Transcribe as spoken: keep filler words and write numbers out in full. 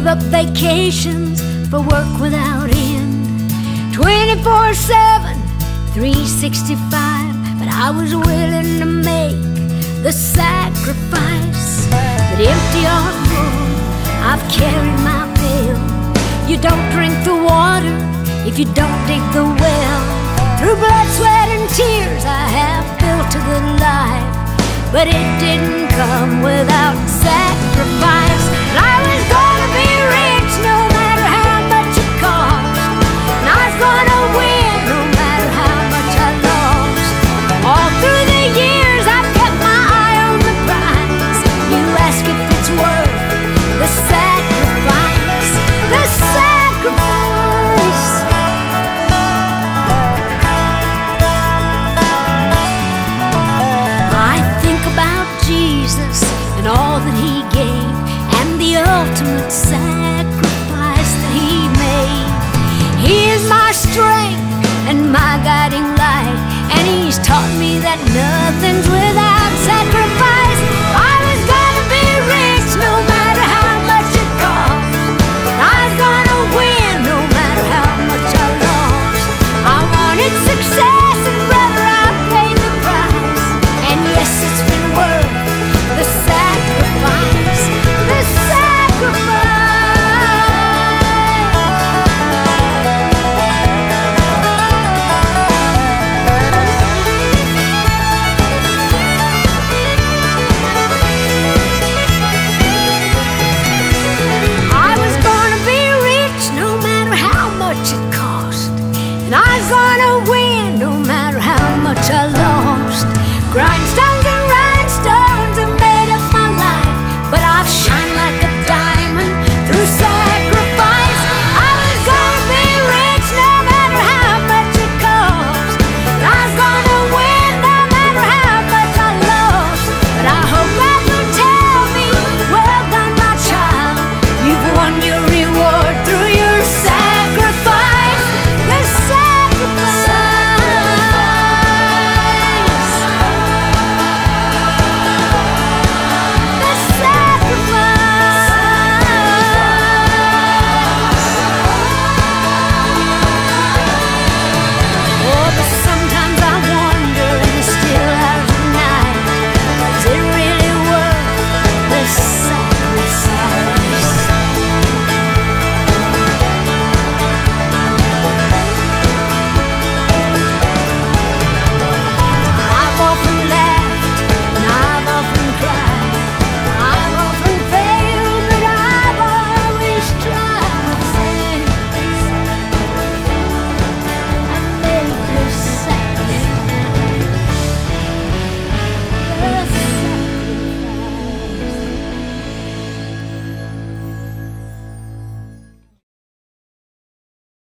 Gave up vacations for work without end, twenty-four seven, three sixty-five. But I was willing to make the sacrifice. But empty or full, I've carried my pail. You don't drink the water if you don't dig the well. Through blood, sweat, and tears I have built a good life, but it didn't come without sacrifice. And I was gonna be rich no matter how much it cost, and I was gonna win no matter how much I lost. All through the years I've kept my eye on the prize. You ask if it's worth the sacrifice, the sacrifice. I think about Jesus and all that He gave, and the ultimate sacrifice that He made. He is my strength and my guiding light, and He's taught me that nothing's without